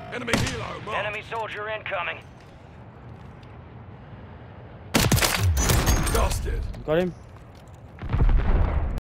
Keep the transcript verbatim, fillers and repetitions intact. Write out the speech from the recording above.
Enemy helo, mark. Enemy soldier incoming. Dusted. Got him.